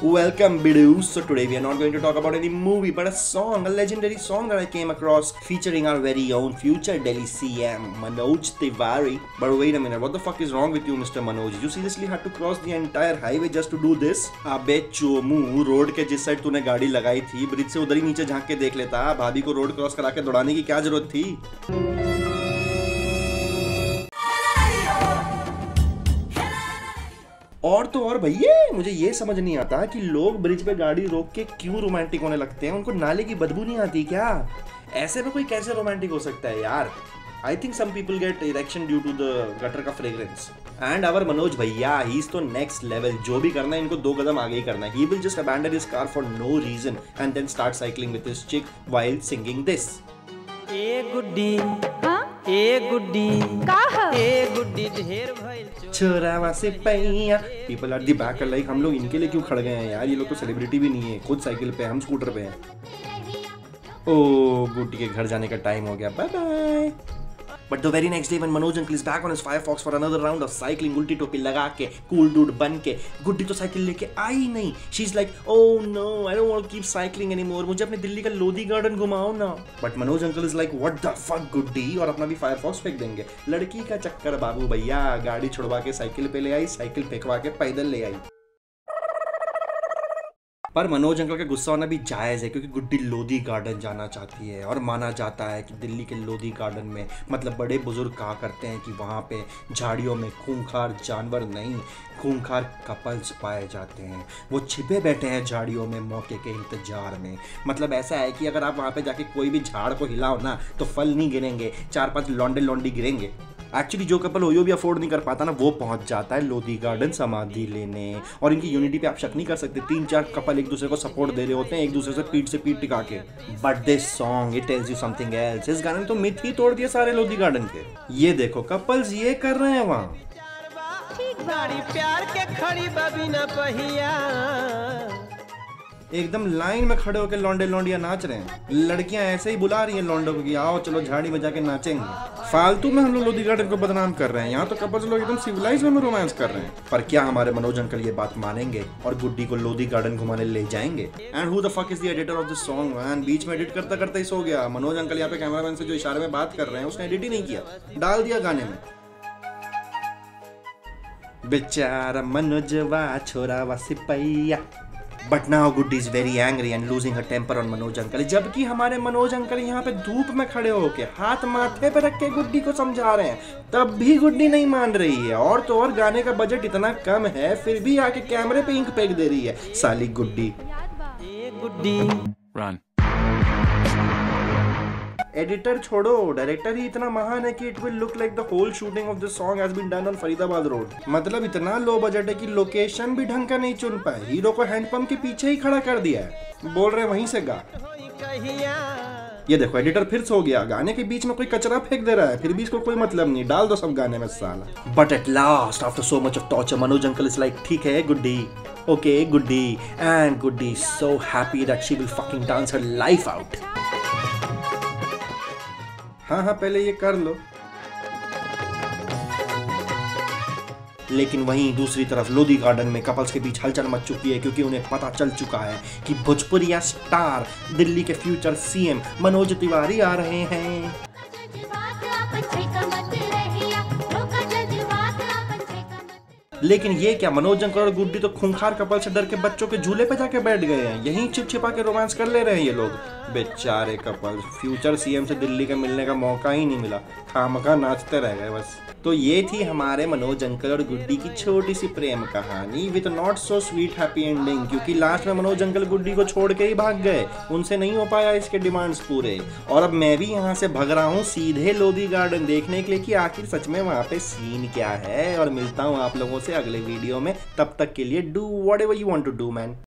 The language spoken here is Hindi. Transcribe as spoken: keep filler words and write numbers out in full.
Welcome Bidus. So today we are not going to talk about any movie but a song, a legendary song that I came across featuring our very own future Delhi C M Manoj Tiwari. But wait a minute, what the fuck is wrong with you Mister Manoj? You seriously had to cross the entire highway just to do this? अबे चोमू, रोड के जिस साइड तूने गाड़ी लगाई थी ब्रिज से उधर ही नीचे झांक के देख लेता। भाभी को रोड क्रॉस करा के दौड़ाने की क्या जरूरत थी? और तो और भैया मुझे ये समझ नहीं आता कि लोग ब्रिज पे गाड़ी रोक के क्यों रोमांटिक होने लगते हैं। उनको नाले की बदबू नहीं आती क्या? ऐसे में कोई कैसे रोमांटिक हो सकता है यार? I think some people get erection due to the gutter का fragrance. And our मनोज भैया, he is तो next level. जो भी करना है इनको दो कदम आगे ही करना है. He will just abandon his car for no reason and then start cycling with his chick while singing this. ए गुड्डी, हाँ? ए गुड्डी, कहाँ? ए गुड्डी ढेर भइल छोरावा से पैया. People at the back are like हम लोग इनके लिए क्यों खड़ गए हैं यार? ये लोग तो सेलिब्रिटी भी नहीं है. खुद साइकिल पे, हम स्कूटर पे हैं. ओह, गुड्डी के घर जाने का टाइम हो गया. Bye bye. But the very next day when Manoj uncle is back on his Firefox for another round of cycling, उल्टी टोपी लगा के cool dude बन के, गुड्डी तो साइकिल लेके आई नहीं. She's like, oh no, I don't want to keep cycling anymore. मुझे अपने दिल्ली का लोधी गार्डन घुमाओ ना. But Manoj uncle is like, what the fuck गुड्डी, और अपना भी Firefox फेंक देंगे. लड़की का चक्कर बाबू भैया, गाड़ी छुड़वा के साइकिल पे ले आई, साइकिल फेंकवा के पैदल ले आई. पर मनोज अंकल का गुस्सा होना भी जायज़ है क्योंकि गुड्डी लोधी गार्डन जाना चाहती है और माना जाता है कि दिल्ली के लोधी गार्डन में मतलब बड़े बुजुर्ग कहा करते हैं कि वहाँ पे झाड़ियों में खूंखार जानवर नहीं खूंखार कपल्स पाए जाते हैं. वो छिपे बैठे हैं झाड़ियों में मौके के इंतजार में. मतलब ऐसा है कि अगर आप वहाँ पे जाके कोई भी झाड़ को हिलाओ ना तो फल नहीं गिरेंगे, चार पांच लौंडे लौंडी गिरेंगे. एक्चुअली जो कपल ओयो भी अफोर्ड नहीं कर पाता ना वो पहुंच जाता है लोधी गार्डन समाधि लेने. और इनकी यूनिटी पे आप शक नहीं कर सकते. तीन चार कपल एक दूसरे को सपोर्ट दे रहे होते हैं एक दूसरे से पीठ से पीठ टिका के. But this song it tells you something else. इस गाने ने तो मिथ ही तोड़ दिए सारे लोधी गार्डन के. ये देखो कपल्स ये कर रहे हैं वहाँ. गाड़ी प्यार के खड़ी बबिना पहिया एकदम लाइन में खड़े होकर लौंडे लौंडिया नाच रहे हैं. लड़कियां ऐसे ही बुला रही हैं लौंडों को कि आओ चलो झाड़ी में जाके नाचेंगे. फालतू में हम लोग लोधी गार्डन को बदनाम कर रहे हैं. यहाँ तो कपल्स लोग एकदम सिविलाइज में रोमांस कर रहे हैं. पर क्या हमारे मनोज अंकल ये बात मानेंगे और गुड्डी को लोधी गार्डन घुमाने ले जाएंगे? And who the fuck is the editor of this song man? बीच में एडिट करता करता ही सो गया. मनोज अंकल यहाँ पे कैमरामैन से जो इशारे में बात कर रहे हैं उसने एडिट ही नहीं किया, डाल दिया गाने में. बेचारा मनोजवा छोरावा Sipaiya. But now Goody is very angry and losing her temper on Manoj uncle. जबकि हमारे मनोज अंकल यहाँ पे धूप में खड़े होके हाथ माथे पे रख के गुड्डी को समझा रहे हैं, तब भी गुड्डी नहीं मान रही है. और तो और गाने का बजट इतना कम है फिर भी आके कैमरे पे इंक फेंक दे रही है साली गुड्डी. गुड्डी Run. एडिटर छोड़ो, डायरेक्टर ही इतना महान है कि it will look like the whole shooting of this song has been done on Faridabad road. मतलब इतना लो बजट है कि लोकेशन भी ढंग का नहीं चुन पाए. हीरो को हैंडपंप के पीछे ही खड़ा कर दिया है. बोल रहे वहीं से गा. ये देखो एडिटर फिर सो गया. गाने के बीच में कोई कचरा फेंक दे रहा है फिर भी इसको कोई मतलब नहीं. डाल दो सब गाने में साला. But at last after so much of torture Manoj uncle is like ठीक है Guddi, okay Guddi. And Guddi so happy that she will fucking dance her life out. हाँ हाँ पहले ये कर लो. लेकिन वहीं दूसरी तरफ लोधी गार्डन में कपल्स के बीच हलचल मच चुकी है क्योंकि उन्हें पता चल चुका है कि भोजपुरिया स्टार दिल्ली के फ्यूचर सीएम मनोज तिवारी आ रहे हैं. लेकिन ये क्या, मनोज अंकल और गुड्डी तो खूंखार कपल से डर के बच्चों के झूले पे जाके बैठ गए हैं. यहीं छिप छिपा के रोमांस कर ले रहे हैं ये लोग. बेचारे कपल, फ्यूचर सीएम से दिल्ली का मिलने का मौका ही नहीं मिला, खामखा नाचते रह गए बस. तो ये थी हमारे मनोज अंकल और गुड्डी की छोटी सी प्रेम कहानी with not so sweet happy ending. क्योंकि लास्ट में मनोज अंकल गुड्डी को छोड़ के ही भाग गए. उनसे नहीं हो पाया इसके डिमांड्स पूरे. और अब मैं भी यहाँ से भग रहा हूँ सीधे लोधी गार्डन देखने के लिए कि आखिर सच में वहाँ पे सीन क्या है. और मिलता हूँ आप लोगों से अगले वीडियो में. तब तक के लिए do whatever you want to do man.